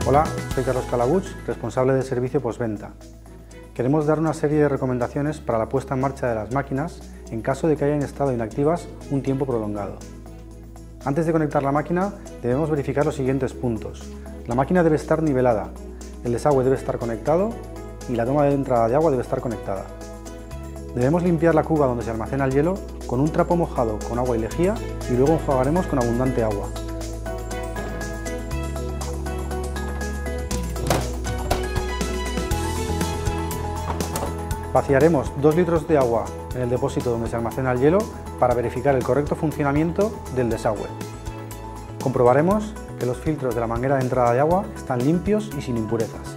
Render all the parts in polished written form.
Hola, soy Carlos Calabuig, responsable de servicio postventa. Queremos dar una serie de recomendaciones para la puesta en marcha de las máquinas en caso de que hayan estado inactivas un tiempo prolongado. Antes de conectar la máquina debemos verificar los siguientes puntos. La máquina debe estar nivelada, el desagüe debe estar conectado y la toma de entrada de agua debe estar conectada. Debemos limpiar la cuba donde se almacena el hielo con un trapo mojado con agua y lejía y luego enjuagaremos con abundante agua. Vaciaremos 2 litros de agua en el depósito donde se almacena el hielo para verificar el correcto funcionamiento del desagüe. Comprobaremos que los filtros de la manguera de entrada de agua están limpios y sin impurezas.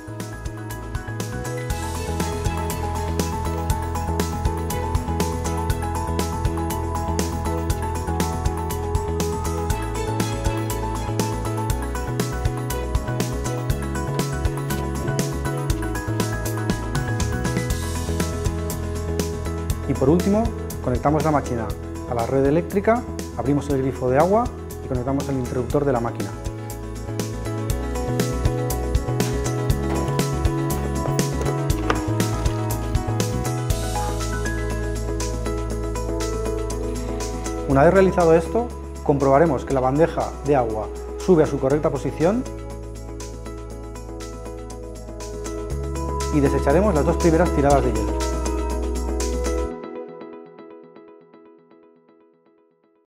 Y por último, conectamos la máquina a la red eléctrica, abrimos el grifo de agua y conectamos el interruptor de la máquina. Una vez realizado esto, comprobaremos que la bandeja de agua sube a su correcta posición y desecharemos las 2 primeras tiradas de hielo.